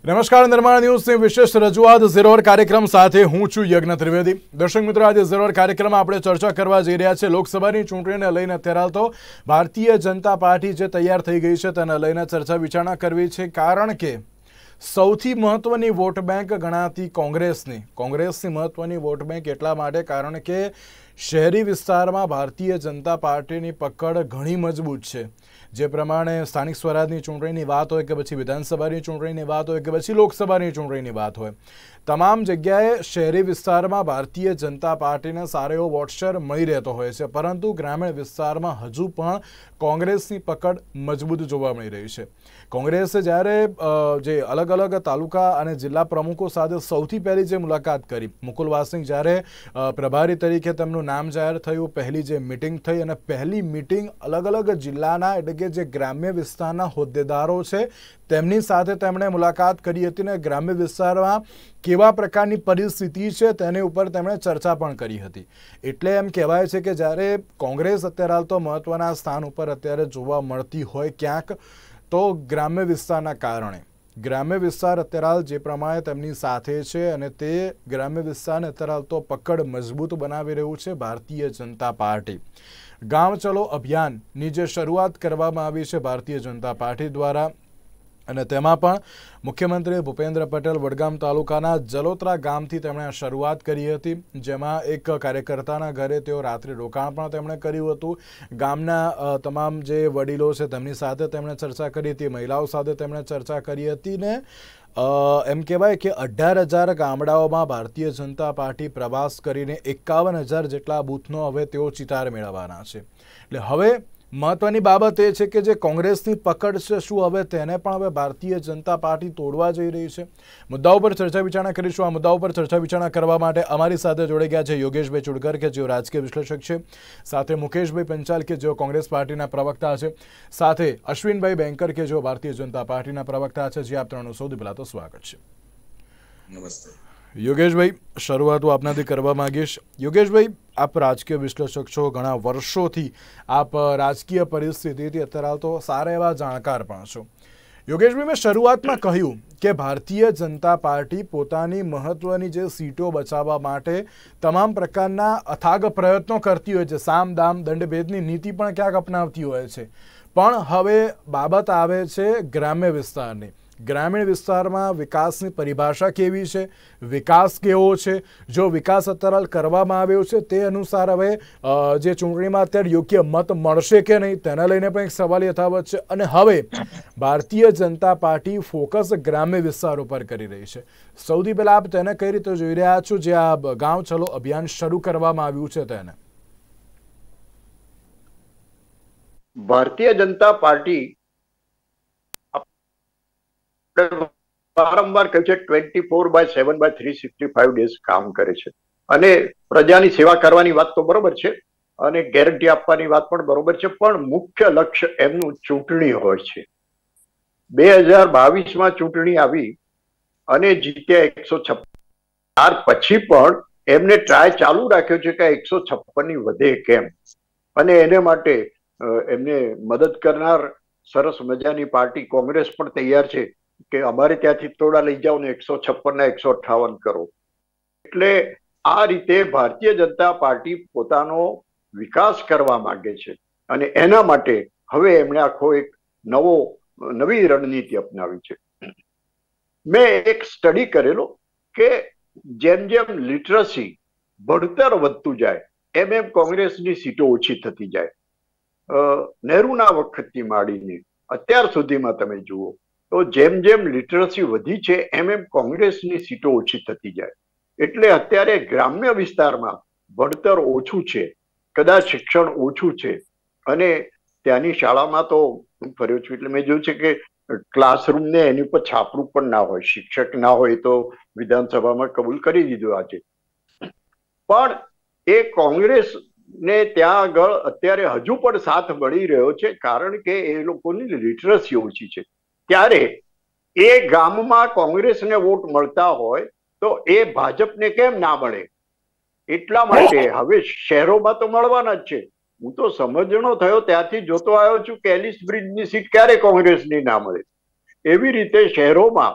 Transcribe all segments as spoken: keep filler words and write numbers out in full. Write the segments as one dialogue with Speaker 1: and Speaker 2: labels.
Speaker 1: નમસ્કાર, નિર્માણ ન્યૂઝની વિશેષ રજૂઆત ઝીરોર કાર્યક્રમ સાથે હું છું યજ્ઞ ત્રિવેદી। દર્શક મિત્રો, આજે ઝીરોર કાર્યક્રમમાં આપણે ચર્ચા કરવા જઈ રહ્યા છે લોકસભાની ચૂંટણીને લઈને। અત્યારે હાલ તો ભારતીય જનતા પાર્ટી જે તૈયાર થઈ ગઈ છે તેને લઈને ચર્ચા વિચારણા કરવી છે, કારણ કે સૌથી મહત્વની વોટ બેંક ગણાતી કોંગ્રેસની કોંગ્રેસની મહત્વની વોટ બેંક એટલા માટે કારણ કે શહેરી વિસ્તારમાં ભારતીય જનતા પાર્ટીની પકડ ઘણી મજબૂત છે। જે પ્રમાણે સ્થાનિક સ્વરાજની ચૂંટણીની વાત હોય કે પછી વિધાનસભાની ચૂંટણીની વાત હોય કે પછી લોકસભાની ચૂંટણીની વાત હોય, તમામ જગ્યાએ શહેરી વિસ્તારમાં ભારતીય જનતા પાર્ટીને સારો એવો વોટ શેર મળી રહેતો હોય છે, પરંતુ ગ્રામીણ વિસ્તારમાં હજુ પણ કોંગ્રેસની પકડ મજબૂત જોવા મળી રહી છે। કોંગ્રેસે જ્યારે જે અલગ અલગ તાલુકા અને જિલ્લા પ્રમુખો સાથે સૌથી પહેલી જે મુલાકાત કરી, મુકુલ વાસનિક જ્યારે પ્રભારી તરીકે તેમનું નામ જાહેર થયું, પહેલી જે મિટિંગ થઈ અને પહેલી મિટિંગ અલગ અલગ જિલ્લાના એટલે કે જે ગ્રામ્ય વિસ્તારના હોદ્દેદારો છે તેમની સાથે તેમણે મુલાકાત કરી હતી અને ગ્રામ્ય વિસ્તારમાં કેવા પ્રકારની પરિસ્થિતિ છે તેની ઉપર તેમણે ચર્ચા પણ કરી હતી। એટલે એમ કહેવાય છે કે જ્યારે કોંગ્રેસ અત્યારે હાલ તો મહત્વના સ્થાન ઉપર અત્યારે જોવા મળતી હોય ક્યાંક, તો ગ્રામ્ય વિસ્તારના કારણે ગ્રામ્ય વિસ્તાર અત્યારે હાલ જે પ્રમાણે તેમની સાથે છે અને તે ગ્રામ્ય વિસ્તારને અત્યારે હાલ તો પકડ મજબૂત બનાવી રહ્યું છે ભારતીય જનતા પાર્ટી। ગામ ચલો અભિયાનની જે શરૂઆત કરવામાં આવી છે ભારતીય જનતા પાર્ટી દ્વારા, અને તેમાં પણ મુખ્યમંત્રી ભૂપેન્દ્ર પટેલ વડગામ તાલુકાના જલોત્રા ગામથી તેમણે શરૂઆત કરી હતી, જેમાં એક કાર્યકર્તાના ઘરે તેઓ રાત્રે રોકાણ પણ તેમણે કર્યું હતું। ગામના તમામ જે વડીલો છે તેમની સાથે તેમણે ચર્ચા કરી હતી, મહિલાઓ સાથે તેમણે ચર્ચા કરી હતી ને એમ કહેવાય કે અઢાર હજાર ગામડાઓમાં ભારતીય જનતા પાર્ટી પ્રવાસ કરીને એકાવન હજાર જેટલા બૂથનો હવે તેઓ ચિતાર મેળવવાના છે। એટલે હવે મહત્વની બાબત એ છે કે જે કોંગ્રેસની પકડ છે શું હવે તેને પણ હવે ભારતીય જનતા પાર્ટી તોડવા જઈ રહી છે? મુદ્દાઓ પર ચર્ચા વિચારણા કરીશું। આ મુદ્દાઓ પર ચર્ચા વિચારણા કરવા માટે અમારી સાથે જોડાઈ ગયા છે યોગેશભાઈ ચુડકર કે જેઓ રાજકીય વિશ્લેષક છે, સાથે મુકેશભાઈ પંચાલ કે જેઓ કોંગ્રેસ પાર્ટીના પ્રવક્તા છે, સાથે અશ્વિનભાઈ બેંકર કે જેઓ ભારતીય જનતા પાર્ટીના પ્રવક્તા છે। જે આપ ત્રણનું સૌથી પહેલા તો સ્વાગત છે।
Speaker 2: નમસ્તે
Speaker 1: યોગેશભાઈ, શરૂઆત હું આપનાથી કરવા માંગીશ। યોગેશભાઈ, આપ રાજકીય વિશ્લેષક છો, ઘણા વર્ષોથી આપ રાજકીય પરિસ્થિતિથી અત્યારે હાલ તો સારા એવા જાણકાર પણ છો। યોગેશભાઈ, મેં શરૂઆતમાં કહ્યું કે ભારતીય જનતા પાર્ટી પોતાની મહત્વની જે સીટો બચાવવા માટે તમામ પ્રકારના અથાગ પ્રયત્નો કરતી હોય છે, સામ દામ દંડભેદની નીતિ પણ ક્યાંક અપનાવતી હોય છે, પણ હવે બાબત આવે છે ગ્રામ્ય વિસ્તારની। ગ્રામીણ વિસ્તારમાં વિકાસની પરિભાષા કેવી છે, વિકાસ કેવો છે, જો વિકાસ અત્યારે કરવામાં આવ્યો છે તે અનુસાર હવે જે ચૂંટણીમાં અત્યારે યોગ્ય મત મળશે કે નહીં તેને લઈને પણ એક સવાલ યથાવત છે। અને હવે ભારતીય જનતા પાર્ટી ફોકસ ગ્રામ્ય વિસ્તાર ઉપર કરી રહી છે। સૌથી પહેલા આપ તેને કઈ રીતે જોઈ રહ્યા છો, જે આ ગામ ચલો અભિયાન શરૂ કરવામાં આવ્યું છે તેને?
Speaker 2: ભારતીય જનતા પાર્ટી વારંવાર કહે છે twenty four by seven by three sixty five days કામ કરે છે, અને પ્રજાની સેવા કરવાની વાત તો બરોબર છે અને ગેરંટી આપવાની વાત પણ બરોબર છે, પણ મુખ્ય લક્ષ્ય એમનું ચૂંટણી હોય છે। બે હજાર બાવીસ માં ચૂંટણી આવી અને જીત્યા એકસો છપ્પન, ત્યાર પછી પણ એમને ટ્રાય ચાલુ રાખ્યો છે કે એકસો છપ્પન ની વધે કેમ, અને એને માટે એમને મદદ કરનાર સરસ મજાની પાર્ટી કોંગ્રેસ પણ તૈયાર છે કે અમારે ત્યાંથી થોડા લઈ જાઓ ને એકસો છપ્પન ના એકસો અઠ્ઠાવન કરો। એટલે આ રીતે ભારતીય જનતા પાર્ટી પોતાનો વિકાસ કરવા માંગે છે, અને એના માટે હવે એમણે આખો એક નવો નવી રણનીતિ અપનાવી છે। મેં એક સ્ટડી કરેલો કે જેમ જેમ લિટરસી ભણતર વધતું જાય એમ એમ કોંગ્રેસની સીટો ઓછી થતી જાય। નહેરુના વખતથી માંડીને અત્યાર સુધીમાં તમે જુઓ તો જેમ જેમ લિટરસી વધી છે એમ એમ કોંગ્રેસની સીટો ઓછી થતી જાય। એટલે અત્યારે ગ્રામ્ય વિસ્તારમાં ભણતર ઓછું છે, કદાચ શિક્ષણ ઓછું છે, અને ત્યાંની શાળામાં તો હું ફર્યો છું એટલે મેં જોયું છે કે ક્લાસરૂમ ને એની ઉપર છાપરું પણ ના હોય, શિક્ષક ના હોય તો વિધાનસભામાં કબૂલ કરી દીધું આજે, પણ એ કોંગ્રેસ ને ત્યાં આગળ અત્યારે હજુ પણ સાથ મળી રહ્યો છે, કારણ કે એ લોકોની લિટરસી ઓછી છે। ત્યારે એ ગામમાં કોંગ્રેસને વોટ મળતા હોય તો એ ભાજપને કેમ ના મળે? એટલા માટે હવે શહેરોમાં તો મળવાના જ છે। હું તો સમજણો થયો ત્યાંથી જોતો આવ્યો છું કે એલિસ બ્રિજની સીટ ક્યારે કોંગ્રેસની ના મળે, એવી રીતે શહેરોમાં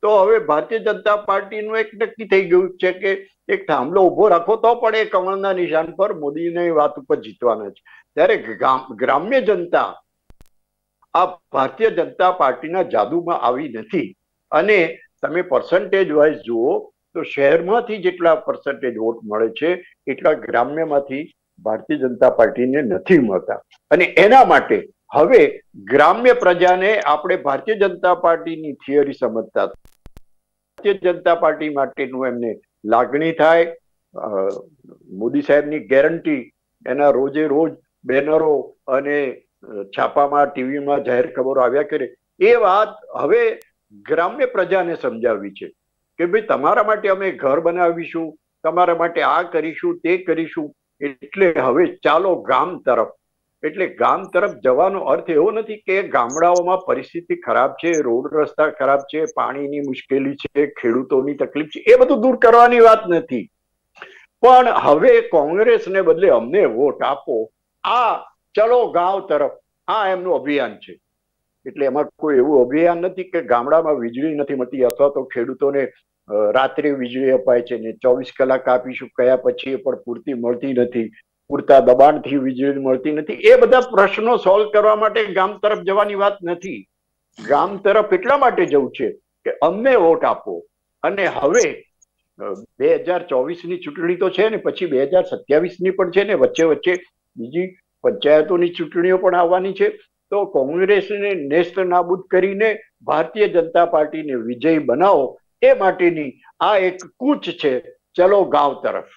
Speaker 2: તો હવે ભારતીય જનતા પાર્ટીનું એક નક્કી થઈ ગયું છે કે એક થાંભલો ઉભો રાખો તો પણ એ કમળના નિશાન પર મોદીની વાત ઉપર જીતવાના છે. ત્યારે ગ્રામ્ય જનતા આ ભારતીય જનતા પાર્ટીના જાદુમાં આવી નથી. અને તમે પર્સન્ટેજ વાઇઝ જુઓ તો શહેરમાંથી જેટલા પર્સન્ટેજ વોટ મળે છે એટલા ગ્રામ્યમાંથી ભારતીય જનતા પાર્ટીને નથી મળતા. અને એના માટે હવે ગ્રામ્ય પ્રજાને આપણે ભારતીય જનતા પાર્ટીની થિયરી સમજતા, ભારતીય જનતા પાર્ટી માટેનું એમને લાગણી થાય, મોદી સાહેબની ગેરંટી એના રોજે રોજ બેનરો અને છાપામાં ટીવીમાં જાહેર ખબરો આવ્યા કરે, એ વાત હવે ગ્રામ્ય પ્રજાને સમજાવવી છે કે ભાઈ તમારા માટે અમે ઘર બનાવીશું, તમારા માટે આ કરીશું તે કરીશું. એટલે હવે ચાલો ગામ તરફ. એટલે ગામ તરફ જવાનો અર્થ એવો નથી કે ગામડાઓમાં પરિસ્થિતિ ખરાબ છે, રોડ રસ્તા ખરાબ છે, પાણીની મુશ્કેલી છે, ખેડૂતોની તકલીફ છે, એ બધું દૂર કરવાની વાત નથી. પણ હવે કોંગ્રેસને બદલે અમને વોટ આપો, આ ચલો ગાંવ તરફ, આ એમનું અભિયાન છે. એટલે એમાં કોઈ એવું અભિયાન નથી કે ગામડામાં વીજળી નથી મળતી અથવા તો ખેડૂતોને રાત્રે વીજળી અપાય છે ને ચોવીસ કલાક આપીશું કયા પછી પણ પૂરતી મળતી નથી, પૂરતા દબાણથી વીજળી મળતી નથી. એ બધા પ્રશ્નો સોલ્વ કરવા માટે ગામ તરફ જવાની વાત નથી. ગામ તરફ એટલા માટે જવું છે કે અમને વોટ આપો. અને હવે બે હજાર ચોવીસ ની ચૂંટણી તો છે ને, પછી બે હજાર સત્યાવીસ ની પણ છે ને, વચ્ચે વચ્ચે બીજી પંચાયતોની ચૂંટણીઓ પણ આવવાની છે. તો કોંગ્રેસને નેસ્ત નાબૂદ કરીને ભારતીય જનતા પાર્ટીને વિજય બનાવો, એ માટેની આ એક કૂચ છે, ચલો ગાંવ તરફ.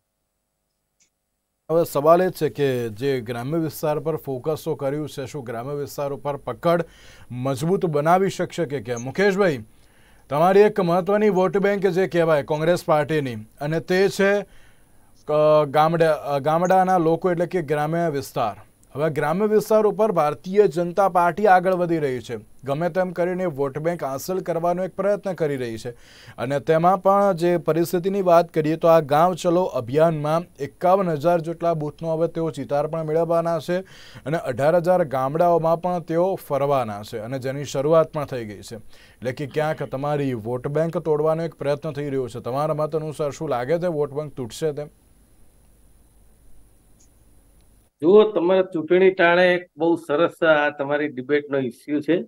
Speaker 1: હવે સવાલ એ છે કે જે ગ્રામ્ય વિસ્તાર પર ફોકસો કર્યું છે, શું ગ્રામ્ય વિસ્તાર ઉપર પકડ મજબૂત બનાવી શકશે કે કેમ? મુકેશભાઈ, તમારી એક મહત્વની વોટ બેંક જે કહેવાય કોંગ્રેસ પાર્ટીની, અને તે છે ગામડા ગામડાના લોકો એટલે કે ગ્રામ્ય વિસ્તાર. હવે ગ્રામ્ય વિસ્તાર ઉપર ભારતીય જનતા પાર્ટી આગળ વધી રહી છે, ગમે તેમ કરીને વોટ બેંક હાંસલ કરવાનો એક પ્રયત્ન કરી રહી છે. અને તેમાં પણ જે પરિસ્થિતિની વાત કરીએ તો આ ગાંવ ચલો અભિયાનમાં એકાવન હજાર જેટલા બૂથનો હવે તેઓ ચિતાર પણ મેળવવાના છે અને અઢાર હજાર ગામડાઓમાં પણ તેઓ ફરવાના છે, અને જેની શરૂઆત પણ થઈ ગઈ છે. એટલે કે ક્યાંક તમારી વોટ બેંક તોડવાનો એક પ્રયત્ન થઈ રહ્યો છે. તમારા મત અનુસાર શું લાગે છે, વોટ બેંક તૂટશે તેમ?
Speaker 3: જુઓ, તમારા ચૂંટણી ટાણે એક બહુ સરસ આ તમારી ડિબેટનો ઇસ્યુ છે.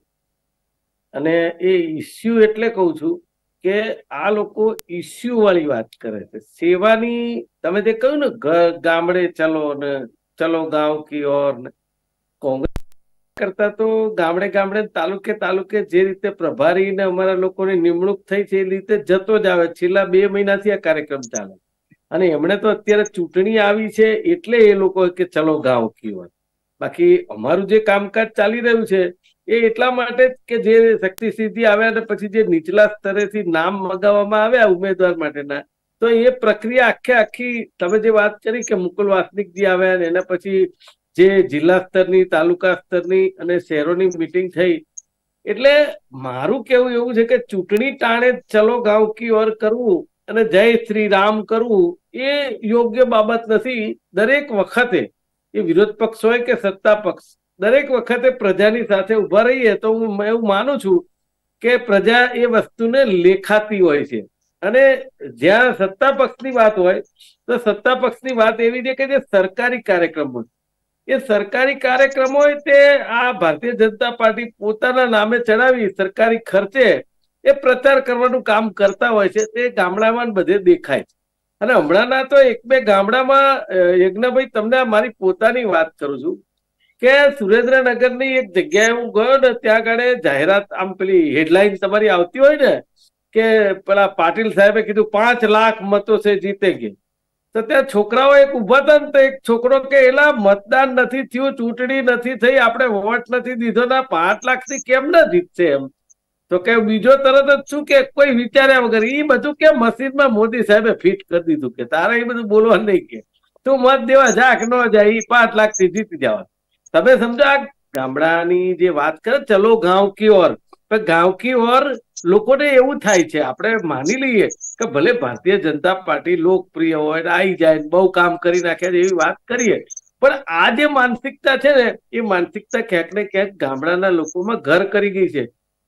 Speaker 3: અને એ ઇસ્યુ એટલે કહું છું કે આ લોકો ઇસ્યુ વાળી વાત કરે છે, સેવાની. તમે જે કહ્યું ને ગામડે ચલો ને ચલો ગાંવ કી ઓર, કોંગ્રેસ કરતા તો ગામડે ગામડે તાલુકે તાલુકે જે રીતે પ્રભારી ને અમારા લોકોની નિમણૂક થઈ છે એ રીતે જતો જ આવે. છેલ્લા બે મહિનાથી આ કાર્યક્રમ ચાલે. અને એમણે તો અત્યારે ચૂંટણી આવી છે એટલે એ લોકો કે ચલો ગાંવ કી ઓર. બાકી અમારું જે કામકાજ ચાલી રહ્યું છે એ એટલા માટે કે જે શક્તિ સિદ્ધિ આવ્યા અને પછી જે નીચલા સ્તરેથી નામ મગાવવામાં આવ્યા ઉમેદવાર માટેના, તો એ પ્રક્રિયા આખે આખી તમે જે વાત કરી કે મુકુલ વાસનિકજી આવ્યા ને એના પછી જે જિલ્લા સ્તરની, તાલુકા સ્તરની અને શહેરોની મિટિંગ થઈ. એટલે મારું કેવું એવું છે કે ચૂંટણી ટાણે ચલો ગાંવ કી ઓર કરવું અને જય શ્રી રામ કરવું એ યોગ્ય બાબત નથી. દરેક વખતે એ વિરોધ પક્ષ હોય કે સત્તા પક્ષ, દરેક વખતે પ્રજાની સાથે ઉભા રહીએ તો હું એવું માનું છું કે પ્રજા એ વસ્તુને લેખાતી હોય છે. અને જ્યાં સત્તા પક્ષની વાત હોય તો સત્તા પક્ષની વાત એવી છે કે જે સરકારી કાર્યક્રમ હોય, એ સરકારી કાર્યક્રમ હોય તે આ ભારતીય જનતા પાર્ટી પોતાના નામે ચડાવી સરકારી ખર્ચે એ પ્રચાર કરવાનું કામ કરતા હોય છે. તે ગામડામાં બધે દેખાય છે. અને હમણાંના તો એક બે ગામડામાં, યજ્ઞભાઈ તમને મારી પોતાની વાત કરું છું કે સુરેન્દ્રનગરની એક જગ્યાએ હું ગયો ને, ત્યાં આગળ જાહેરાત આમ પેલી હેડલાઇન તમારી આવતી હોય ને કે પેલા પાટીલ સાહેબે કીધું પાંચ લાખ મતો છે જીતેંગે. તો ત્યાં છોકરાઓ એક ઉભા હતા ને, તો એક છોકરો કે એલા મતદાન નથી થયું, ચૂંટણી નથી થઈ, આપણે વોટ નથી દીધો, ના પાંચ લાખ થી કેમ ના જીતશે એમ. તો કે બીજો તરત જ શું કે કોઈ વિચાર્યા વગર એ બધું કે મશીનમાં મોદી સાહેબે ફિટ કરી દીધું કે તારે એ બધું બોલવા નહીં, કે તું મત દેવા જા કે ન જાય, એ પાંચ લાખ થી જીતી જવા. તમે સમજો આ ગામડાની જે વાત કરે ચલો ગાંવ કી ઓર, ગાંવ કી ઓર લોકોને એવું થાય છે, આપણે માની લઈએ કે ભલે ભારતીય જનતા પાર્ટી લોકપ્રિય હોય, આવી જાય, બહુ કામ કરી નાખે એવી વાત કરીએ, પણ આ જે માનસિકતા છે ને એ માનસિકતા ક્યાંક ને ક્યાંક ગામડાના લોકોમાં ઘર કરી ગઈ છે.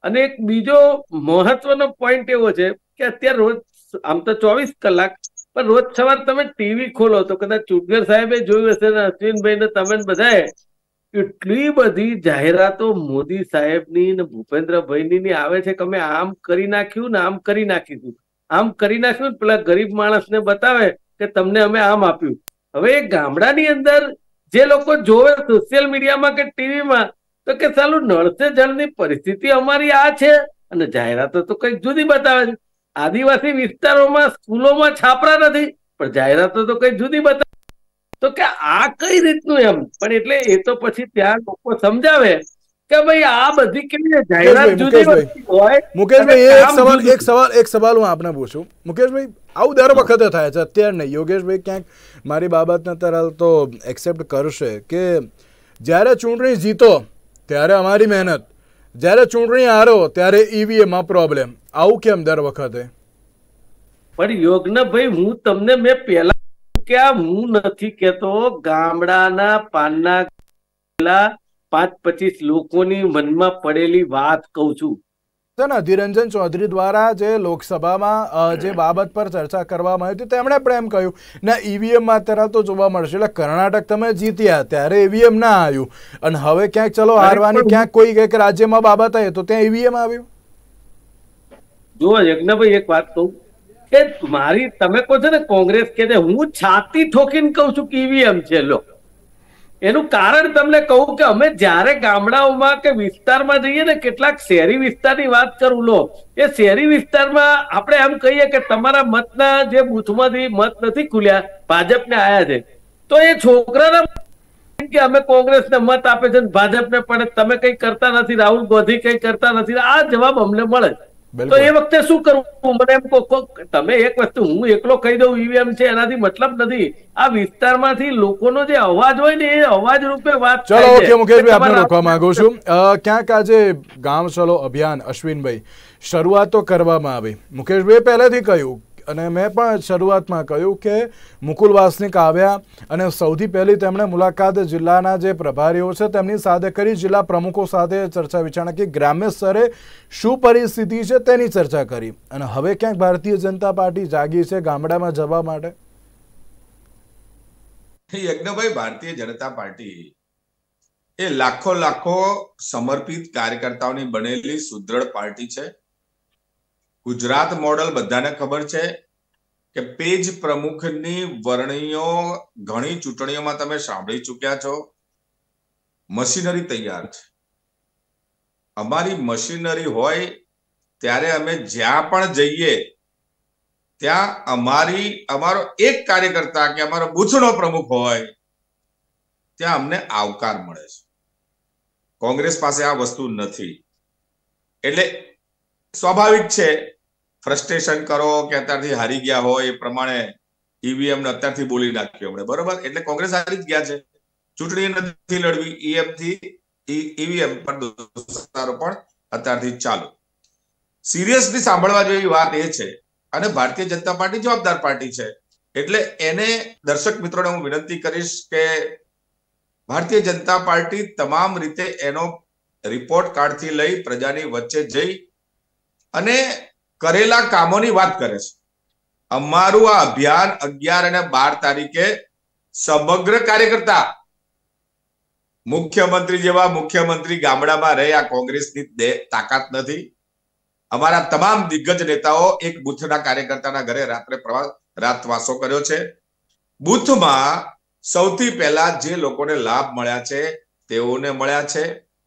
Speaker 3: અને એક બીજો મહત્વનો પોઈન્ટ એવો છે કે અત્યારે રોજ આમ તો ચોવીસ કલાક પણ રોજ સવાર તમે ટીવી ખોલો તો કદાચ ચુટગર સાહેબે જોયું હશે ને અશ્વિનભાઈ ને તમે બધાએ એટલી બધી જાહેરાતો મોદી સાહેબની ને ભૂપેન્દ્રભાઈની ની આવે છે કે અમે આમ કરી નાખ્યું ને આમ કરી નાખીશું, આમ કરી નાખ્યું. પેલા ગરીબ માણસને બતાવે કે તમને અમે આમ આપ્યું. હવે એ ગામડાની અંદર જે લોકો જોવે સોશિયલ મીડિયામાં કે ટીવીમાં તો કે ચાલુ નળ સે જળની પરિસ્થિતિ અમારી આ છે અને જાહેરાતો તો કઈક જુદી બતાવે છે. આદિવાસી વિસ્તારોમાં સ્કૂલોમાં છાપરા નથી પણ જાહેરાતો તો કઈ જુદી બતાવે. તો કે આ કઈ રીતનું એમ પણ એટલે એ તો પછી ત્યાં લોકો સમજાવે કે ભાઈ આ બધી કેવી જાહેરાત જુદી હોય.
Speaker 1: મુકેશભાઈ એક સવાલ એક સવાલ એક સવાલ હું આપને પૂછું. મુકેશભાઈ આવું દર વખતે થાય છે, અત્યારે નહીં. યોગેશભાઈ ક્યાંક મારી બાબતને તરલ તો એક્સેપ્ટ કરશે કે જ્યારે ચૂંટણી જીતો ત્યારે અમારી મહેનત, જ્યારે ચૂંટણી હારો ત્યારે ઈવીએમમાં પ્રોબ્લેમ. આવું કેમ દર વખતે?
Speaker 3: પણ યોગનાભાઈ હું તમને મેં પહેલા કે હું નથી કેતો ગામડાના પાનના પાંચ પચીસ લોકોની મનમાં પડેલી વાત કહું છું.
Speaker 1: અધિરંજન ચૌધરી દ્વારા જે લોકસભામાં જે બાબત પર ચર્ચા કરવામાં આવી હતી તેમણે પણ એમ કહ્યું ના ઈવીએમમાં અત્યારે તો જોવા મળશે. એટલે કર્ણાટક તમે જીત્યા ત્યારે ઈવીએમ ના આવ્યું અને હવે ક્યાંક ચલો હારવાની ક્યાંક કોઈ એક રાજ્યમાં બાબત આવી તો ત્યાં ઈવીએમ આવ્યું.
Speaker 3: જો યજ્ઞભાઈ એક વાત કહું કે મારી તમે કહો છો ને કોંગ્રેસ કે હું છાતી ઠોકીને કહું છું કે ઈવીએમ છે. લો એનું કારણ તમને કહું કે અમે જયારે ગામડાઓમાં કે વિસ્તારમાં જઈએ ને, કેટલાક શહેરી વિસ્તારની વાત કરું, લો એ શહેરી વિસ્તારમાં આપણે એમ કહીએ કે તમારા મતના જે બૂથમાંથી મત નથી ખુલ્યા ભાજપને આયા છે તો એ છોકરાના કે અમે કોંગ્રેસને મત આપે છે ભાજપને પણ તમે કઈ કરતા નથી, રાહુલ ગાંધી કઈ કરતા નથી, આ જવાબ અમને મળે. તો એ વખતે શું કરવું? મને એમ કહો તમે એક વસ્તુ હું એકલો કહી દઉં ઈવીએમ છે એનાથી મતલબ નથી. આ વિસ્તારમાંથી લોકોનો જે અવાજ હોય ને એ અવાજ રૂપે વાત.
Speaker 1: ચલો ઓકે મુકેશભાઈ આપને રોકવા માંગુ છું. ક્યાંક આજે ગામ ચલો અભિયાન અશ્વિનભાઈ શરૂઆત તો કરવામાં આવી. મુકેશભાઈ પહેલેથી કહ્યું અને મેં પણ શરૂઆતમાં કહ્યું કે મુકુલ વાસનિક આવ્યા અને સૌથી પહેલી તેમણે મુલાકાત જિલ્લાના જે પ્રભારીઓ છે તેમની સાથે કરી, જિલ્લા પ્રમુખો સાથે ચર્ચા વિચારણા કરી, ગ્રામ્ય સ્તરે શું પરિસ્થિતિ છે તેની ચર્ચા કરી. અને હવે ક્યાંક ભારતીય જનતા પાર્ટી જાગી છે ગામડામાં જવા માટે.
Speaker 4: યજ્ઞભાઈ, ભારતીય જનતા પાર્ટી એ લાખો લાખો સમર્પિત કાર્યકર્તાઓની બનેલી સુદ્રઢ પાર્ટી છે. ગુજરાત મોડલ બધાને ખબર છે કે પેજ પ્રમુખની વરણીઓ ઘણી ચૂંટણીઓમાં તમે સાંભળી ચૂક્યા છો. મશીનરી તૈયાર છે. અમારી મશીનરી હોય ત્યારે અમે જ્યાં પણ જઈએ ત્યાં અમારી અમારો એક કાર્યકર્તા કે અમારો બૂથનો પ્રમુખ હોય ત્યાં અમને આવકાર મળે છે. કોંગ્રેસ પાસે આ વસ્તુ નથી. એટલે સ્વાભાવિક છે ફ્રસ્ટ્રેશન કરો કે અત્યારથી હારી ગયા હોય એ પ્રમાણે ઈવીએમ ને અત્યારથી બોલી નાખ્યો આપણે, બરોબર? એટલે કોંગ્રેસ હારી જ ગયા છે. ચૂંટણી નથી લડવી, ઈએમ થી ઈવીએમ પર દોસ્તારો પણ અત્યારથી ચાલુ. સિરિયસલી સાંભળવા જેવી વાત એ છે અને ભારતીય જનતા પાર્ટી જવાબદાર પાર્ટી છે. એટલે એને દર્શક મિત્રોને હું વિનંતી કરીશ કે ભારતીય જનતા પાર્ટી તમામ રીતે એનો રિપોર્ટ કાર્ડથી લઈ પ્રજાની વચ્ચે જઈ અને કરેલા કામોની વાત કરે છે. અમારું આ અભિયાન અગિયાર અને બાર તારીખે સમગ્ર કાર્યકર્તા મુખ્યમંત્રી જેવા મુખ્યમંત્રી ગામડામાં રહે આ કોંગ્રેસની તાકાત નથી. અમારા તમામ દિગ્ગજ નેતાઓ એક બુથના કાર્યકર્તાના ઘરે રાત્રે પ્રવાસ રાતવાસો કર્યો છે. બુથમાં સૌથી પહેલા જે લોકોને લાભ મળ્યા છે તેઓને મળ્યા છે.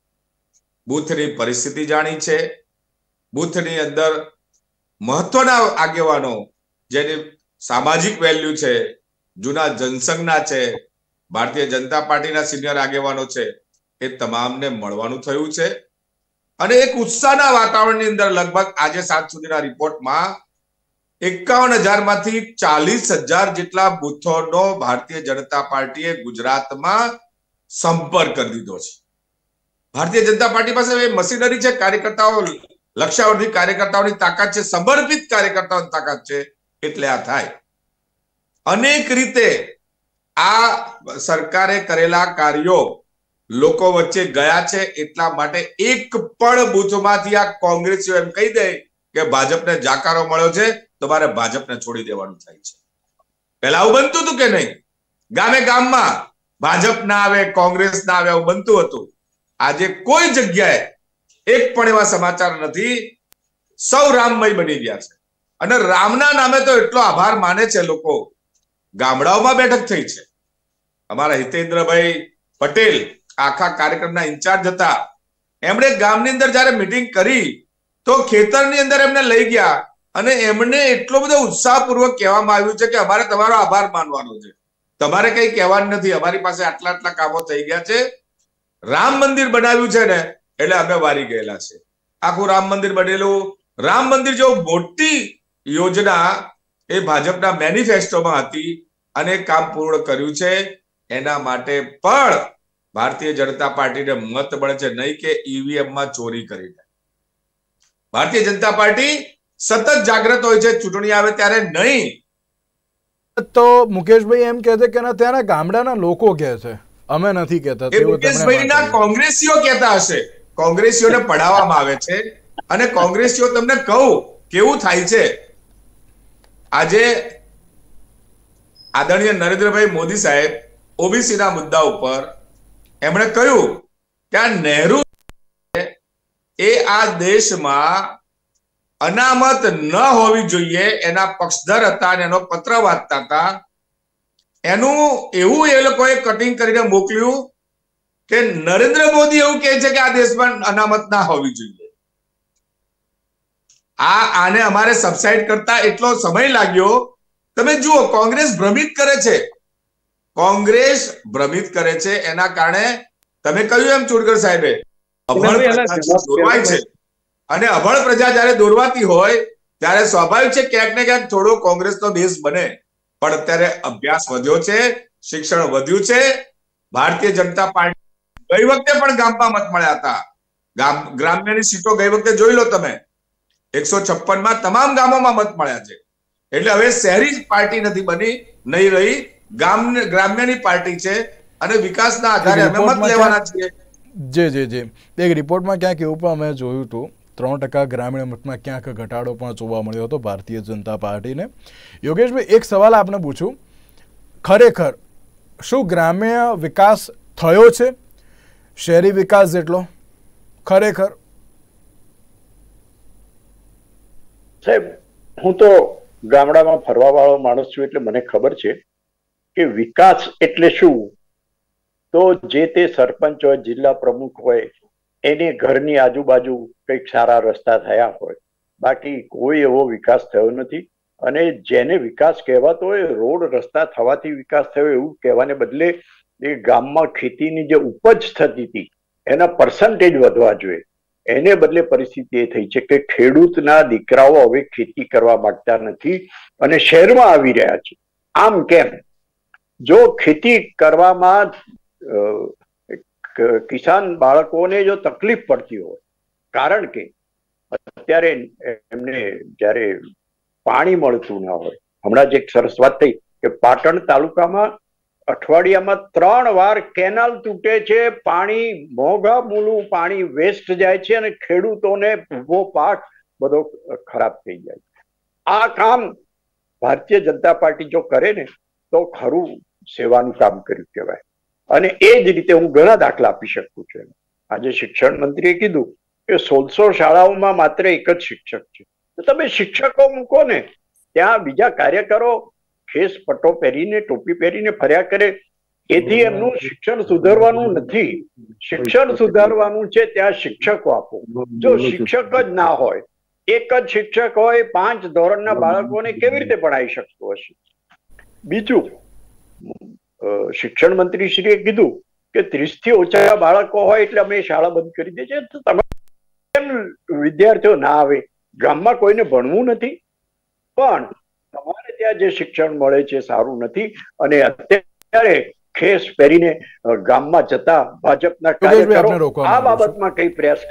Speaker 4: બુથની પરિસ્થિતિ જાણી છે. બુથની અંદર મહત્વના આગેવાનો જેની સામાજિક વેલ્યુ છે, જૂના જનસંઘના છે, ભારતીય જનતા પાર્ટીના સિનિયર આગેવાનો છે, એ તમામને મળવાનું થયું છે. અને એક ઉત્સાહના વાતાવરણની અંદર લગભગ આજે સાત સુધીના રિપોર્ટમાં એકાવન હજાર માંથી ચાલીસ હજાર જેટલા બુથોનો ભારતીય જનતા પાર્ટીએ ગુજરાતમાં સંપર્ક કરી દીધો છે. ભારતીય જનતા પાર્ટી પાસે મશીનરી છે, કાર્યકર્તાઓ લક્ષાવર્ધી કાર્યકર્તાઓની તાકાત છે, સમર્પિત કાર્યકર્તાઓની તાકાત છે. એટલે આ થાય. અનેક રીતે આ સરકારે કરેલા કાર્યો લોકો વચ્ચે ગયા છે એટલા માટે એક પણ બૂથમાંથી આ કોંગ્રેસીઓ એમ કહી દે કે ભાજપને જાકારો મળ્યો છે તો મારે ભાજપને છોડી દેવાનું થાય છે. પહેલા આવું બનતું હતું કે નહીં? ગામે ગામમાં ભાજપ ના આવે, કોંગ્રેસ ના આવે, આવું બનતું હતું. આજે કોઈ જગ્યાએ એક પણ એવા સમાચાર નથી. સૌ રામમય બની ગયા છે અને રામના નામે તો એટલો આભાર માને છે લોકો. ગામડાઓમાં બેઠક થઈ છે. અમારા હિતેન્દ્રભાઈ પટેલ આખા કાર્યક્રમના ઇન્ચાર્જ હતા. એમણે ગામની અંદર જયારે મિટિંગ કરી તો ખેતરની અંદર એમને લઈ ગયા અને એમને એટલો બધો ઉત્સાહપૂર્વક કહેવામાં આવ્યું છે કે અમારે તમારો આભાર માનવાનો છે, તમારે કઈ કહેવાનું નથી, અમારી પાસે આટલા આટલા કામો થઈ ગયા છે, રામ મંદિર બનાવ્યું છે ને એટલે અમે વારી ગયેલા છે. આખું રામ મંદિર બનેલું, રામ મંદિર જેવું મોટી યોજના એ ભાજપના મેનિફેસ્ટોમાં હતી અને કામ પૂર્ણ કર્યું છે. એના માટે પણ ભારતીય જનતા પાર્ટીને મત મળે છે, નહીં કે ઈવીએમ માં ચોરી કરીને. ભારતીય જનતા પાર્ટી સતત જાગૃત હોય છે, ચૂંટણી આવે ત્યારે નહીં.
Speaker 1: તો મુકેશભાઈ એમ કહે છે કે ત્યાંના ગામડાના લોકો કહે છે, અમે નથી કહેતા.
Speaker 4: મુકેશભાઈના કોંગ્રેસીઓ કહેતા હશે, કોંગ્રેસીઓને પડાવવામાં આવે છે. અને કોંગ્રેસીઓ તમને કહું કેવું થાય છે. આજે આદરણીય નરેન્દ્રભાઈ મોદી સાહેબ ઓબીસી ના મુદ્દા ઉપર એમણે કહ્યું કે આ નહેરુ એ આ દેશમાં અનામત ન હોવી જોઈએ એના પક્ષધર હતા અને એનો પત્ર વાંચતા હતા. એનું એવું એ લોકોએ કટિંગ કરીને મોકલ્યું કે નરેન્દ્ર મોદી એવું કહે છે કે આ દેશમાં અનામત ના હોવી જોઈએ. આ આને અમારે સબસાઇડ કરતા એટલો સમય લાગ્યો. તમે જુઓ, કોંગ્રેસ ભ્રમિત કરે છે, કોંગ્રેસ ભ્રમિત કરે છે. એના કારણે તમે કહ્યું એમ ચુડગર સાહેબે, અભણ પ્રજા દોરવાય છે અને અભણ પ્રજા જયારે દોરવાતી હોય ત્યારે સ્વાભાવિક છે ક્યાંક ને ક્યાંક થોડો કોંગ્રેસનો બેઝ બને. પણ અત્યારે અભ્યાસ વધ્યો છે, શિક્ષણ વધ્યું છે. ભારતીય જનતા પાર્ટી ગઈ વખતે પણ ગામમાં મત મળ્યા હતા. ગામ ગ્રામ્યની સીટો ગઈ વખતે જોઈ લો તમે, એકસો છપ્પન માં તમામ ગામોમાં મત મળ્યા છે. એટલે હવે શહેરી પાર્ટી નથી બની, નહીં રહી, ગામ ગ્રામ્યની પાર્ટી છે અને વિકાસના આધારે અમે મત લેવાના છીએ.
Speaker 1: જી જી જી એક રિપોર્ટમાં ક્યાંક એવું પણ અમે જોયું હતું, ત્રણ ટકા ગ્રામીણ મતમાં ક્યાંક ઘટાડો પણ જોવા મળ્યો હતો ભારતીય જનતા પાર્ટીને. યોગેશભાઈ, એક સવાલ આપણે પૂછું, ખરેખર શું ગ્રામ્ય વિકાસ થયો છે શહેરી વિકાસ જેટલો? ખરેખર
Speaker 2: સાહેબ, હું તો ગામડામાં ફરવા વાળો માણસ છું એટલે મને ખબર છે કે વિકાસ એટલે શું. તો જે તે સરપંચ હોય, જિલ્લા પ્રમુખ હોય, એને ઘરની આજુબાજુ કંઈક સારા રસ્તા થયા હોય, બાકી કોઈ એવો વિકાસ થયો નથી. અને જેને વિકાસ કહેવાતો હોય, રોડ રસ્તા થવાથી વિકાસ થયો એવું કહેવાને બદલે એ ગામમાં ખેતીની જે ઉપજ થતી હતી એના પર્સન્ટેજ વધવા જોઈએ, એને બદલે પરિસ્થિતિ એ થઈ છે કે ખેડૂતના દીકરાઓ હવે ખેતી કરવા માંગતા નથી અને શહેરમાં આવી રહ્યા છે. આમ કેમ? જો ખેતી કરવામાં કિસાન બાળકોને જો તકલીફ પડતી હોય, કારણ કે અત્યારે એમને જયારે પાણી મળતું ના હોય, હમણાં જ એક સરસ વાત થઈ કે પાટણ તાલુકામાં અઠવાડિયામાં ત્રણ વાર કેનાલ તૂટે છે, પાણી મોંઘા મૂલું પાણી વેસ્ટ જાય છે અને ખેડૂતોને ઉભો પાક બધો ખરાબ થઈ જાય. આ કામ ભારતીય જનતા પાર્ટી જો કરે ને તો ખરું સેવાનું કામ કર્યું કહેવાય. અને એ જ રીતે હું ઘણા દાખલા આપી શકું છું. આજે શિક્ષણ મંત્રીએ કીધું કે સોળસો શાળાઓમાં માત્ર એક જ શિક્ષક છે, તો તમે શિક્ષકો મૂકો ને, ત્યાં બીજા કાર્યકરો ખેસ પટ્ટો પહેરીને ટોપી પહેરીને ફર્યા કરે, એથી એમનું શિક્ષણ સુધારવાનું નથી. શિક્ષણ સુધારવાનું છે, ત્યાં શિક્ષકો આપો. જો શિક્ષક જ ના હોય, એક જ શિક્ષક હોય, પાંચ ધોરણના બાળકોને કેવી રીતે ભણાવી શકતો હશે? બીજું, શિક્ષણ મંત્રી શ્રીએ કીધું કે ત્રીસ થી ઓછા બાળકો હોય એટલે અમે શાળા બંધ કરી દે છે. તો તમે કેમ વિદ્યાર્થીઓ ના આવે? ગામમાં કોઈને ભણવું નથી, પણ તમારે ત્યાં જે શિક્ષણ મળે છે સારું નથી. અને અત્યારે ખેસ પહેરીને ગામમાં જતા ભાજપના કાર્યકરો આ બાબતમાં કઈ પ્રયાસ કરે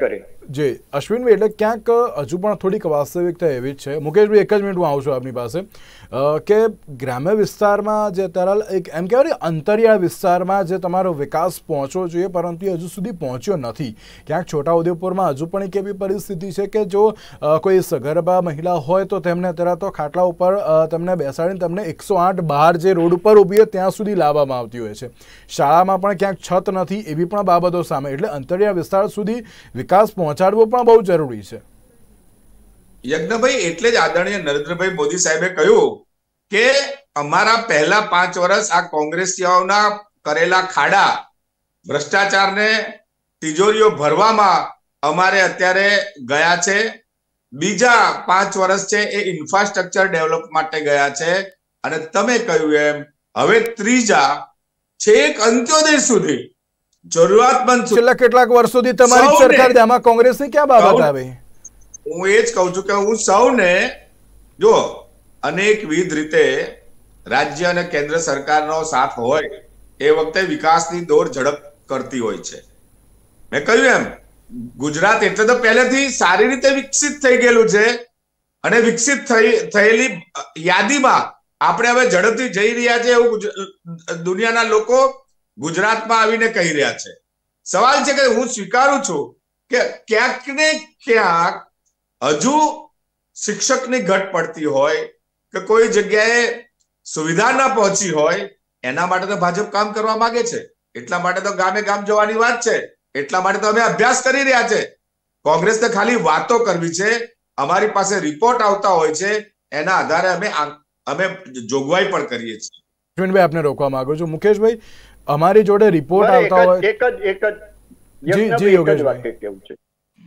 Speaker 1: જી અશ્વિનભાઈ, એટલે ક્યાંક હજુ પણ થોડીક વાસ્તવિકતા એવી જ છે. મુકેશભાઈ, એક જ મિનિટ હું આવું છું આપની પાસે કે ગ્રામ્ય વિસ્તારમાં જે અત્યારે એક એમ કહેવાય ને અંતરિયાળ વિસ્તારમાં જે તમારો વિકાસ પહોંચવો જોઈએ પરંતુ એ હજુ સુધી પહોંચ્યો નથી. ક્યાંક છોટાઉદેપુરમાં હજુ પણ એક એવી પરિસ્થિતિ છે કે જો કોઈ સગર્ભા મહિલા હોય તો તેમને અત્યારે તો ખાટલા ઉપર તેમને બેસાડીને તેમને એકસો આઠ બહાર જે રોડ ઉપર ઊભી હોય ત્યાં સુધી લાવવામાં આવતી હોય છે. શાળામાં પણ ક્યાંક છત નથી, એવી પણ બાબતો સામે. એટલે અંતરિયાળ વિસ્તાર સુધી વિકાસ પહોંચાડવો પણ બહુ જરૂરી છે.
Speaker 4: યજ્ઞભાઈ, એટલે જ આદરણીય નરેન્દ્રભાઈ મોદી સાહેબે કહ્યું કે અમારા પહેલા પાંચ વર્ષ આ કોંગ્રેસીઓના કરેલા ખાડા ભ્રષ્ટાચારને તિજોરીઓ ભરવામાં અમારે અત્યારે ગયા છે. બીજા પાંચ વર્ષ છે એ ઇન્ફ્રાસ્ટ્રક્ચર ડેવલપ માટે ગયા છે. અને તમે કહ્યું એમ હવે ત્રીજા છેક અંત્યોદય સુધી જરૂરિયાતમંદ
Speaker 1: છેલ્લા કેટલાક વર્ષોથી તમારી સરકાર આમાં કોંગ્રેસની ક્યાં બાબત આવી?
Speaker 4: હું એ જ કહું છું કે હું સૌને જો અનેકવિધ રીતે રાજ્ય અને કેન્દ્ર સરકારનો સાથ હોય એ વખતે વિકાસની દોર ઝડપ કરતી હોય છે. મેં કહ્યું એમ ગુજરાત એટલે તો પહેલેથી સારી રીતે વિકસિત થઈ ગયેલું છે અને વિકસિત થઈ થયેલી યાદીમાં આપણે હવે ઝડપથી જઈ રહ્યા છે એવું દુનિયાના લોકો ગુજરાતમાં આવીને કહી રહ્યા છે. સવાલ છે કે હું સ્વીકારું છું કે ક્યાંક ને ક્યાંક હજુ શિક્ષકની ઘટ પડતી હોય કે કોઈ જગ્યાએ સુવિધા ના પહોંચી હોય, એના માટે તો ભાજપ કામ કરવા માંગે છે. એટલા માટે તો ગામે ગામ જવાની વાત છે. એટલા માટે તો અમે અભ્યાસ કરી રહ્યા છે. કોંગ્રેસને ખાલી વાતો કરવી છે. અમારી પાસે રિપોર્ટ આવતા હોય છે, એના આધારે અમે અમે જોગવાઈ પણ કરીએ છીએ.
Speaker 1: અશ્વિનભાઈ, આપને રોકવા માંગુ છું. મુકેશભાઈ, અમારી જોડે રિપોર્ટ આવતા હોય
Speaker 2: એક જ એક જ
Speaker 1: જી જી યોગેશભાઈ
Speaker 2: કેવું છે.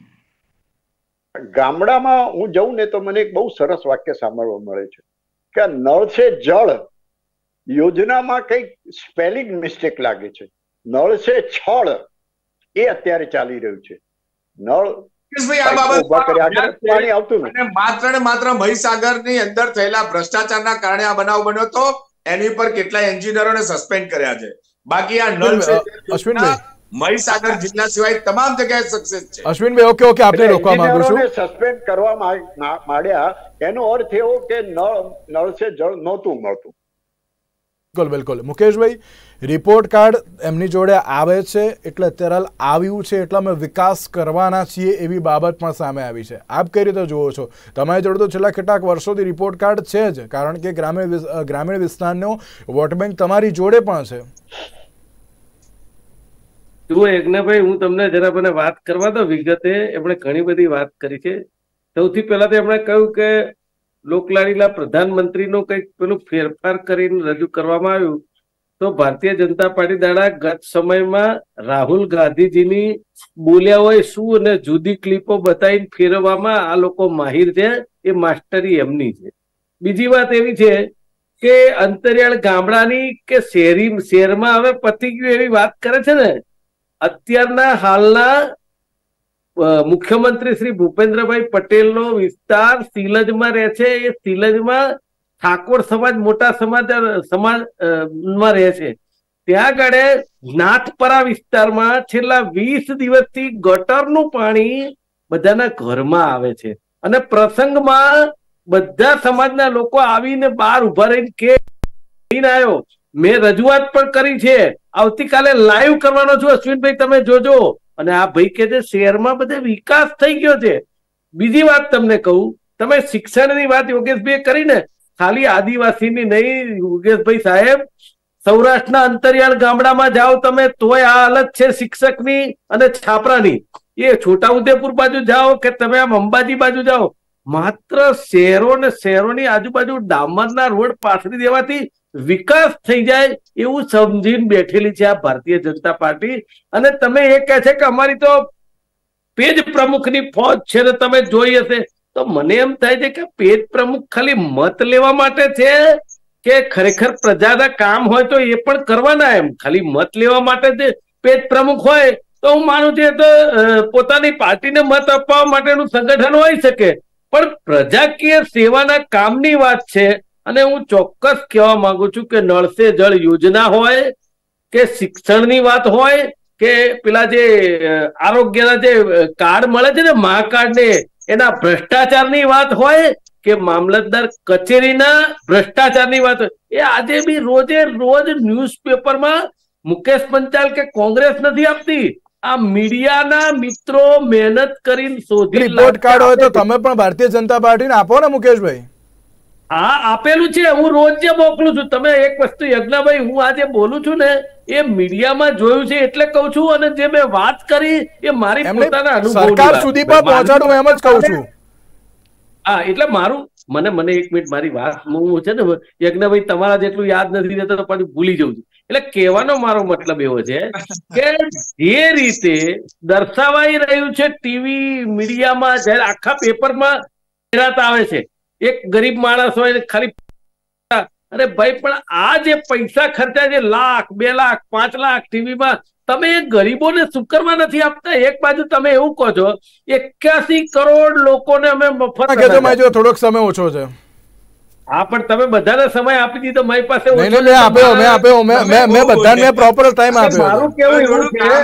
Speaker 2: ગામડામાં હું જઉં ને તો મને એક બહુ સરસ વાક્ય સાંભળવા મળે છે કે નળ છે જળ યોજનામાં કઈક સ્પેલિંગ મિસ્ટેક લાગે છે. નળ છે છળ એ અત્યારે ચાલી રહ્યું છે. નળ
Speaker 4: માત્ર ને માત્ર મહીસાગર ની અંદર થયેલા ભ્રષ્ટાચારના કારણે આ બનાવ બન્યો હતો. એની પર કેટલાય એન્જિનિયરોને સસ્પેન્ડ કર્યા છે. બાકી આ નળ છે
Speaker 1: અશ્વિનભાઈ
Speaker 4: મહીસાગર જિલ્લા સિવાય તમામ જગ્યાએ સક્સેસ છે.
Speaker 1: અશ્વિનભાઈ, ઓકે ઓકે આપને રોકવા માંગુ છું.
Speaker 2: સસ્પેન્ડ કરવા માંડ્યા એનો અર્થ એવો કે નળ નળ છે જળ નહોતું મળતું.
Speaker 1: બિલકુલ બિલકુલ. મુકેશભાઈ, રિપોર્ટ કાર્ડ એમની જોડે આવે છે એટલે અત્યારે આવ્યું છે એટલે અમે વિકાસ કરવાના છીએ એવી બાબત પણ સામે આવી છે. આપ કઈ રીતે જુઓ છો? તમારી જોડે તો છેલ્લા કેટલાક વર્ષોથી રિપોર્ટ કાર્ડ છે જ, કારણ કે ગ્રામ્ય ગ્રામીણ વિસ્તારનો વોટ બેંક તમારી જોડે પણ છે.
Speaker 3: જુઓ યજ્ઞભાઈ, હું તમને જરા મને વાત કરવા દો વિગતે. એમણે ઘણી બધી વાત કરી છે. સૌથી પહેલા તો એમણે કહ્યું કે લોકલાડીલા પ્રધાનમંત્રીનું કંઈક પેલું ફેરફાર કરીને રજૂ કરવામાં આવ્યું તો ભારતીય જનતા પાર્ટી દ્વારા ગત સમયમાં રાહુલ ગાંધીજીની બોલ્યા હોય શું અને જુદી ક્લિપો બતાવીને ફેરવવામાં આ લોકો માહિર છે. એ માસ્ટરી એમની છે. બીજી વાત એવી છે કે અંતરિયાળ ગામડાની કે શહેરી શહેરમાં હવે પતી ગયું એવી વાત કરે છે ને. અત્યારના હાલના મુખ્યમંત્રી શ્રી ભૂપેન્દ્રભાઈ પટેલનો વિસ્તાર સિલજમાં રહે છે. એ સિલજમાં ઠાકોર સમાજ મોટા સમાજ સમાજમાં રહે છે. ત્યાં આગળ નાથપરા વિસ્તારમાં છેલ્લા વીસ દિવસથી ગટરનું પાણી બધાના ઘરમાં આવે છે અને પ્રસંગમાં બધા સમાજના લોકો આવીને બહાર ઉભા રહીને કે આવ્યો. મેં રજૂઆત પણ કરી છે. આવતીકાલે લાઈવ કરવાનો છું અશ્વિનભાઈ, તમે જોજો. અને આ ભાઈ કે છે શહેરમાં બધે વિકાસ થઈ ગયો છે. બીજી વાત તમને કહું, તમે શિક્ષણની વાત યોગેશભાઈ કરીને ખાલી આદિવાસીની નહીં યોગેશભાઈ સાહેબ, સૌરાષ્ટ્રના અંતરિયાળ ગામડામાં જાઓ તમે તોય આ હાલત છે શિક્ષકની અને છાપરાની. એ છોટાઉદેપુર બાજુ જાઓ કે તમે આમ અંબાજી બાજુ જાઓ, માત્ર શહેરો ને શહેરોની આજુબાજુ ડામરના રોડ પાથરી દેવાથી વિકાસ થઈ જાય એવું સમજીને બેઠેલી છે આ ભારતીય જનતા પાર્ટી. અને તમે એ કહે છે કે અમારી તો પેજ પ્રમુખની ફોજ છે ને તમે જોઈ હશે, તો મને એમ થાય છે કે પેજ પ્રમુખ ખાલી મત લેવા માટે છે કે ખરેખર પ્રજાના કામ હોય તો એ પણ કરવાના? એમ ખાલી મત લેવા માટે જ પેજ પ્રમુખ હોય તો હું માનું છું તો પોતાની પાર્ટીને મત આપવા માટેનું સંગઠન હોઈ શકે, પણ પ્રજાકીય સેવાના કામની વાત છે. અને હું ચોક્કસ કહેવા માંગુ છું કે નળ સે જળ યોજના હોય કે શિક્ષણની વાત હોય કે પેલા જે આરોગ્યના જે કાર્ડ મળે છે ને મા કાર્ડ ને એના ભ્રષ્ટાચારની વાત હોય કે મામલતદાર કચેરીના ભ્રષ્ટાચારની વાત હોય, એ આજે બી રોજે રોજ ન્યૂઝપેપરમાં મુકેશ પંચાલ કે કોંગ્રેસ નથી આપતી, આ મીડિયાના મિત્રો મહેનત કરીને શોધી
Speaker 1: રિપોર્ટ કાર્ડ હોય તો તમે પણ ભારતીય જનતા પાર્ટીને આપો ને મુકેશભાઈ.
Speaker 3: હા આપેલું છે, હું રોજ જે મોકલું છું. તમે એક વસ્તુ યજ્ઞભાઈ, હું આજે બોલું છું ને એ મીડિયામાં જોયું છે એટલે કહું છું, અને જે મેં વાત કરી એ મારી પોતાના અનુભવ
Speaker 1: સરકાર સુધી પણ પહોંચાડું એમ જ કહું છું.
Speaker 3: હા એટલે મારું મને મને એક મિનિટ મારી વાત હું છે ને યજ્ઞભાઈ તમારા જેટલું યાદ નથી રહેતો તો પાછું ભૂલી જઉં છું. એટલે કહેવાનો મારો મતલબ એવો છે કે જે રીતે દર્શાવાઈ રહ્યું છે ટીવી મીડિયામાં, જયારે આખા પેપરમાં જાહેરાત આવે છે એક ગરીબ માણસ હોય ખાલી, અરે ભાઈ પણ આ જે પૈસા ખર્ચાય છે લાખ બે લાખ પાંચ લાખ ટીવીમાં, તમે એ ગરીબોને શું કરવા નથી આપતા? એક બાજુ તમે એવું કહો છો એક્યાસી કરોડ લોકોને અમે મફત,
Speaker 1: થોડોક સમય ઓછો છે.
Speaker 3: હા પણ તમે બધાને સમય આપી દીધો, મારી પાસે
Speaker 1: મેં આપ્યો મેં આપ્યો મેં મેં બધાને પ્રોપર ટાઈમ આપ્યો.
Speaker 3: મારું કેવું એવું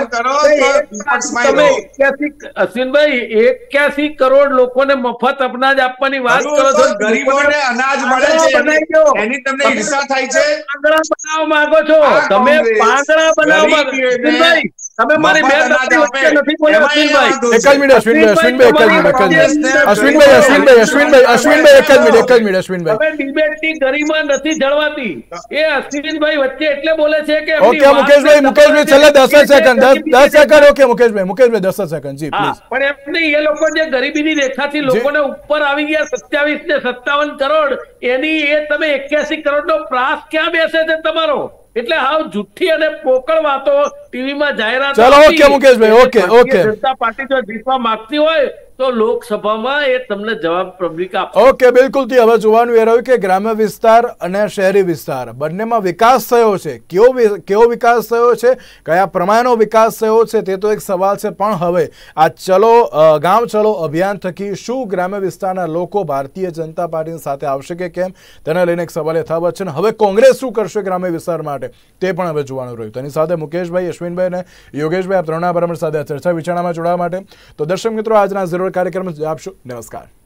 Speaker 3: છે તમે અશ્વિનભાઈ એક્યાસી કરોડ લોકોને મફત અનાજ આપવાની વાત કરો છો,
Speaker 4: ગરીબોને અનાજ મળે છે એની તમને ઈર્ષા થાય છે.
Speaker 3: પાંદડા બનાવવા માંગો છો તમે, પાંદડા બનાવવા અશ્વિનભાઈ તમે મારી બે વચ્ચે નથી બોલ્યા અશ્વિનભાઈ.
Speaker 1: એક જ મિનિટ અશ્વિનભાઈ, અશ્વિનભાઈ એક જ મિનિટ, અશ્વિનભાઈ અશ્વિનભાઈ અશ્વિનભાઈ અશ્વિનભાઈ એક જ મિનિટ એક જ મિનિટ અશ્વિનભાઈ.
Speaker 3: ડિબેટની ગરિમા નથી જળવાતી એ અશ્વિનભાઈ વચ્ચે એટલે બોલે છે કે
Speaker 1: ઓકે મુકેશભાઈ, મુકેશભાઈ છેલ્લે દસ સેકન્ડ દસ સેકન્ડ ઓકે મુકેશભાઈ, મુકેશભાઈ દસ સેકન્ડ જી પ્લીઝ.
Speaker 3: પણ એમ નહીં, એ લોકો જે ગરીબીની રેખાથી લોકોને ઉપર આવી ગયા સત્યાવીસ ને સત્તાવન કરોડ, એની એ તમે એક્યાસી કરોડ નો પ્રાસ ક્યાં બેસે છે તમારો? એટલે હાવ જુઠ્ઠી અને પોકળ વાતો ટીવીમાં જાહેરાત.
Speaker 1: ચલો ઓકે મુકેશભાઈ, ઓકે ઓકે.
Speaker 3: જનતા પાર્ટી જો જીતવા માંગતી હોય તો લોકસભામાં એ તમને જવાબ પબ્લિક આપશે.
Speaker 1: ઓકે બિલકુલ. થી હવે જોવાનું એ રહ્યું કે ગ્રામ્ય વિસ્તાર અને શહેરી વિસ્તાર બંનેમાં વિકાસ થયો છે, કેવો કેવો વિકાસ થયો છે, કયા પ્રમાણનો વિકાસ થયો છે તે તો એક સવાલ છે. પણ હવે આ ચલો ગામ ચલો અભિયાન થકી શું ગ્રામ્ય વિસ્તારના લોકો ભારતીય જનતા પાર્ટીની સાથે આવશે કે કેમ, તેને લઈને એક સવાલ યથાવત છે. હવે કોંગ્રેસ શું કરશે ગ્રામ્ય વિસ્તાર માટે તે પણ હવે જોવાનું રહ્યું. તેની સાથે મુકેશભાઈ, અશ્વિનભાઈ અને યોગેશભાઈ આ ત્રણના બરાબર સાથે ચર્ચા વિચારણામાં જોડાવા માટે. તો દર્શક મિત્રો આજના ઝીરો કાર્યક્રમ આપશો. નમસ્કાર.